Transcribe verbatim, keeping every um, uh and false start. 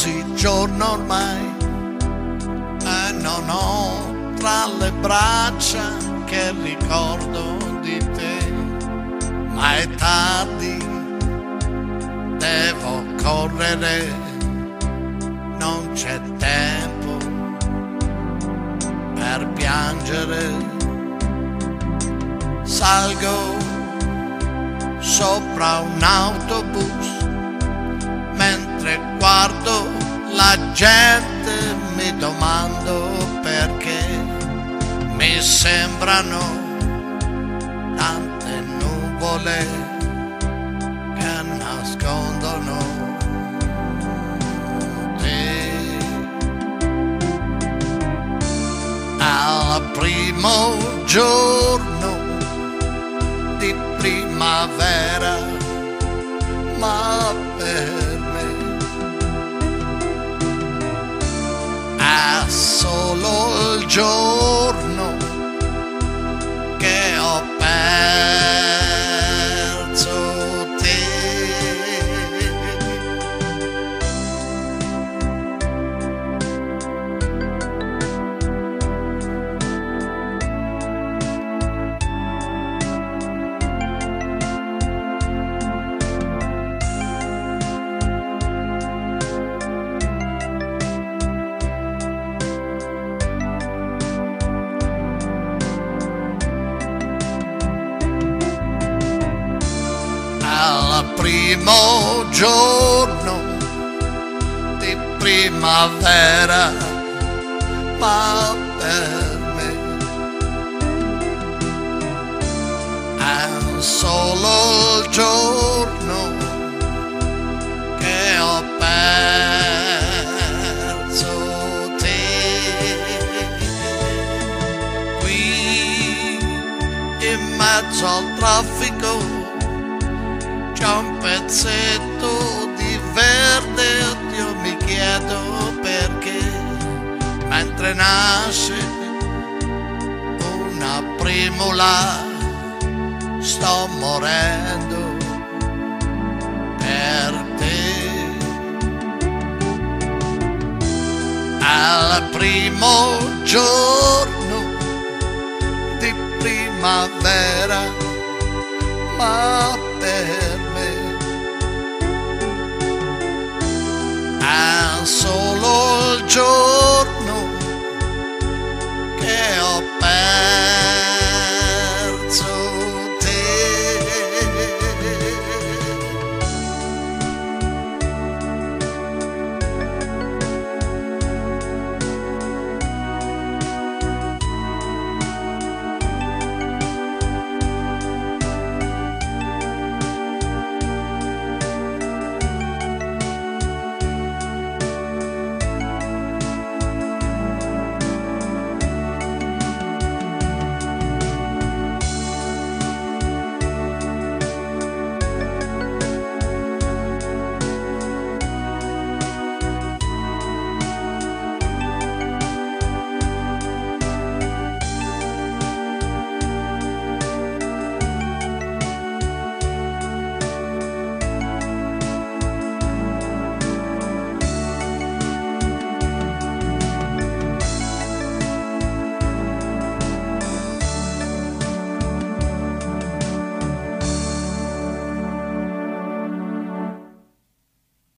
quasi giorno ormai e non ho tra le braccia che ricordo di te, ma è tardi, devo correre, non c'è tempo per piangere. Salgo sopra un autobus mentre guardo la gente, mi domando perché mi sembrano tante nuvole che nascondono te. Al primo giorno di primavera, ma per me è solo il giorno che ho perso te. Al primo giorno di primavera, ma per me è solo il giorno che ho perso te. Qui in mezzo al traffico c'è un pezzetto di verde, io mi chiedo perché, mentre nasce una primula, sto morendo per te. Al primo giorno di primavera, ma per